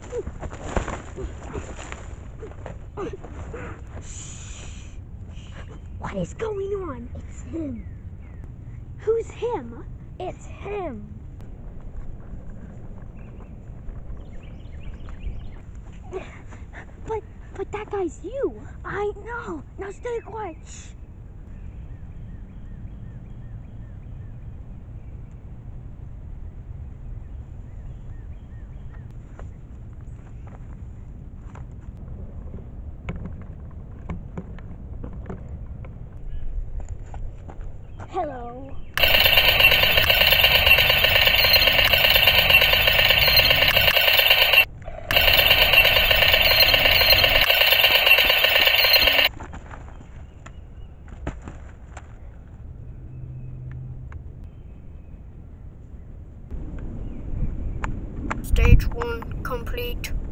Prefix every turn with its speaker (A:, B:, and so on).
A: What is going on?
B: It's him.
A: Who's him?
B: It's him.
A: But that guy's you.
B: I know. Now stay quiet. Shh.
A: Hello.
C: Stage 1 complete.